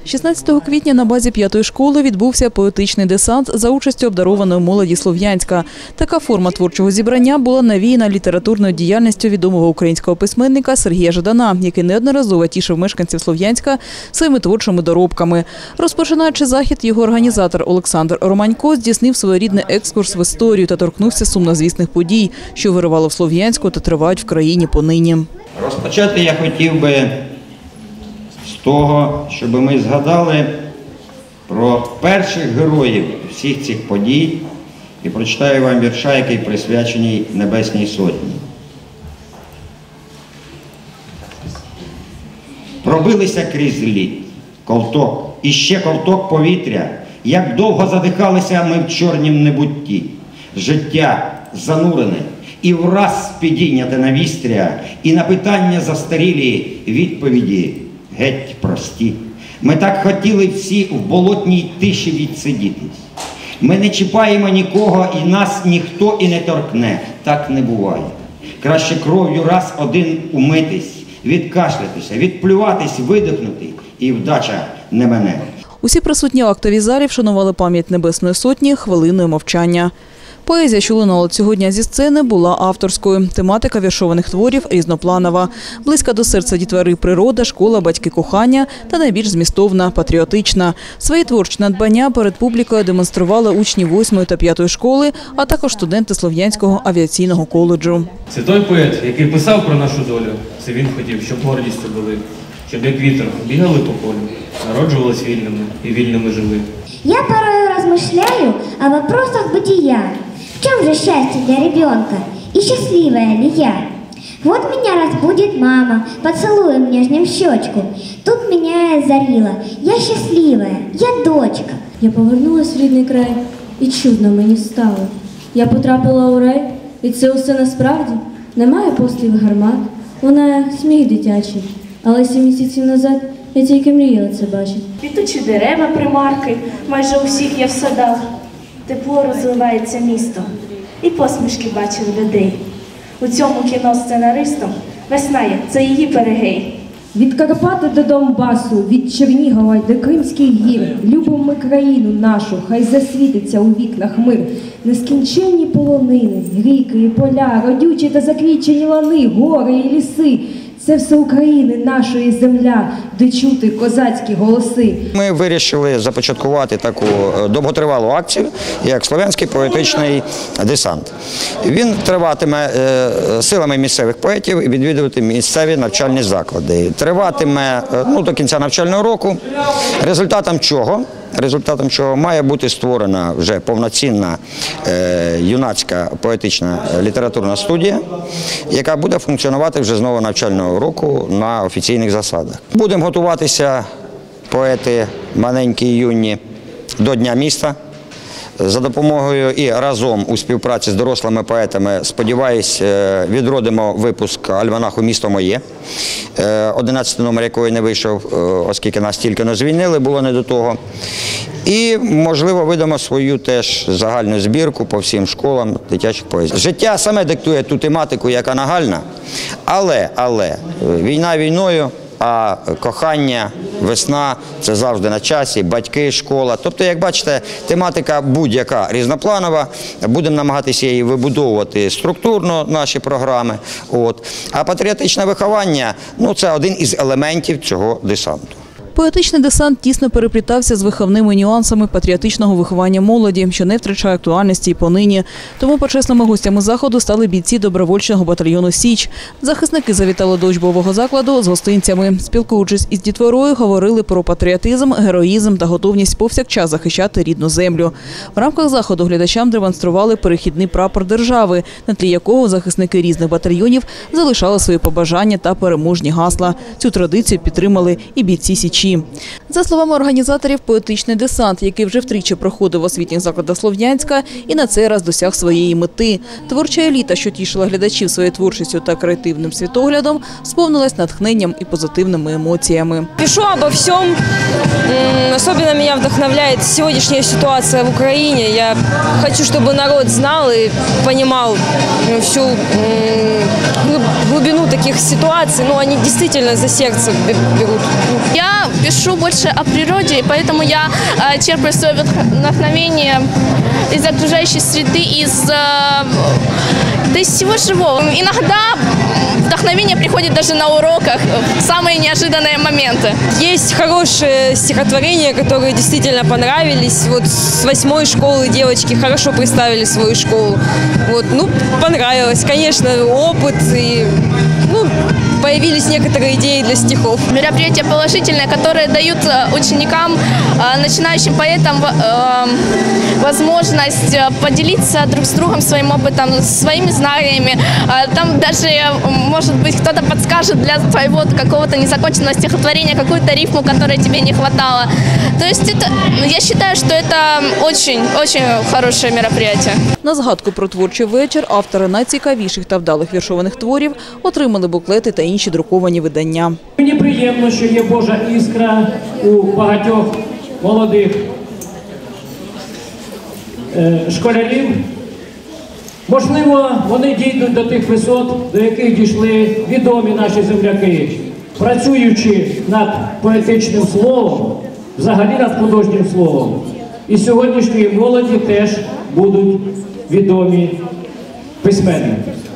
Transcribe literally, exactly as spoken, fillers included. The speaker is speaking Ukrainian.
шістнадцятого квітня на базі п'ятої школи відбувся поетичний десант за участю обдарованої молоді Слов'янська. Така форма творчого зібрання була навіяна літературною діяльністю відомого українського письменника Сергія Жадана, який неодноразово тішив мешканців Слов'янська своїми творчими доробками. Розпочинаючи захід, його організатор Олександр Романько здійснив своєрідний екскурс в історію та торкнувся сумнозвісних подій, що вирувало в Слов'янську та тривають в країні понині. Розпочати я хотів би з того, щоб ми згадали про перших героїв всіх цих подій і прочитаю вам вірша, який присвячений Небесній Сотні. Пробилися крізь лід, ковток, і ще ковток повітря, як довго задихалися ми в чорнім небутті. Життя занурене і враз підійняте на вістря, і на питання застарілі відповіді геть прості. Ми так хотіли всі в болотній тиші відсидітись. Ми не чіпаємо нікого, і нас ніхто і не торкне. Так не буває. Краще кров'ю раз один умитись, відкашлятися, відплюватись, видихнути, і вдача не мене. Усі присутні в актовій залі вшанували пам'ять Небесної Сотні хвилиною мовчання. Поезія, що лунала цього дня зі сцени, була авторською. Тематика віршованих творів різнопланова. Близька до серця дітвори природа, школа, батьки, кохання та найбільш змістовна, патріотична. Свої творчі надбання перед публікою демонстрували учні восьмої та п'ятої школи, а також студенти Слов'янського авіаційного коледжу. Це той поет, який писав про нашу долю. Це він хотів, щоб гордістю були, щоб як вітер бігали по полю, народжувались вільними і вільними жили. Я порой размышляю о вопросах бытия. В чем же счастье для ребенка? И счастливая ли я? Вот меня разбудит мама поцелуем нежным щечку. Тут меня озарила. Я счастливая, я дочка. Я повернулась в рідний край, і чудно мені стало. Я потрапила у рай, і це усе насправді. Немає пострілів гармат, вона сміх дитячий. Але сім місяців назад я тільки мріяла це бачити. Квітучі дерева, примарки, майже у всіх є в садах. Тепло розливається місто, і посмішки бачив людей. У цьому кіно сценаристом весна є, це її перегей. Від Карпати до Донбасу, від Чернігова до Кримських гір, любимо ми країну нашу, хай засвітиться у вікнах мир. Нескінченні полонини, ріки і поля, родючі та заквітчені лани, гори і ліси. Це все України, нашої земля, де чути козацькі голоси. Ми вирішили започаткувати таку довготривалу акцію, як Слов'янський поетичний десант. Він триватиме силами місцевих поетів і відвідувати місцеві навчальні заклади. Триватиме ну, до кінця навчального року, результатом чого? Результатом чого має бути створена вже повноцінна е, юнацька поетична літературна студія, яка буде функціонувати вже з нового навчального року на офіційних засадах. Будемо готуватися, поети маленькі і юні, до Дня міста. За допомогою і разом у співпраці з дорослими поетами, сподіваюсь, відродимо випуск альманаху «Місто моє», одинадцятий номер якої не вийшов, оскільки нас тільки не звільнили, було не до того. І, можливо, видамо свою теж загальну збірку по всім школам дитячих поезій. Життя саме диктує ту тематику, яка нагальна, але, але війна війною, а кохання, весна – це завжди на часі, батьки, школа. Тобто, як бачите, тематика будь-яка різнопланова, будемо намагатися її вибудовувати структурно, наші програми. От. А патріотичне виховання – ну, це один із елементів цього десанту. Поетичний десант тісно переплітався з виховними нюансами патріотичного виховання молоді, що не втрачає актуальності і понині. Тому почесними гостями заходу стали бійці добровольчого батальйону «Січ». Захисники завітали до учбового закладу з гостинцями. Спілкуючись із дітворою, говорили про патріотизм, героїзм та готовність повсякчас захищати рідну землю. В рамках заходу глядачам демонстрували перехідний прапор держави, на тлі якого захисники різних батальйонів залишали свої побажання та переможні гасла. Цю традицію підтримали і бійці «Січі». За словами організаторів, поетичний десант, який вже втричі проходив в освітніх закладах Слов'янська, і на цей раз досяг своєї мети. Творча еліта, що тішила глядачів своєю творчістю та креативним світоглядом, сповнилась натхненням і позитивними емоціями. Пишу обо всем. Особенно меня вдохновляет сегодняшняя ситуация в Украине. Я хочу, чтобы народ знал и понимал всю глубину таких ситуаций, ну, они действительно за сердце берут. Я пишу больше о природе, и поэтому я э, черпаю свое вдохновение из окружающей среды, из, э, да из всего живого. Иногда вдохновение приходит даже на уроках, в самые неожиданные моменты. Есть хорошие стихотворения, которые действительно понравились. Вот с восьмой школы девочки хорошо представили свою школу. Вот, ну, понравилось. Конечно, опыт и, ну, появились некоторые идеи для стихов. Мероприятия положительные, которые дают ученикам, начинающим поэтам, возможность поделиться друг с другом своим опытом, своими знаниями. Там даже, может быть, кто-то подскажет для твоего какого-то незаконченного стихотворения какую-то рифму, которой тебе не хватало. То есть это, я считаю, что это очень-очень хорошее мероприятие. На згадку про творчий вечір автори найцікавіших та вдалих віршованих творів отримали буклети та інші друковані видання. Мені приємно, що є Божа іскра у багатьох молодих е, школярів. Можливо, вони дійдуть до тих висот, до яких дійшли відомі наші земляки, працюючи над поетичним словом, взагалі над художнім словом. І сьогоднішньої молоді теж будуть відомі письменники.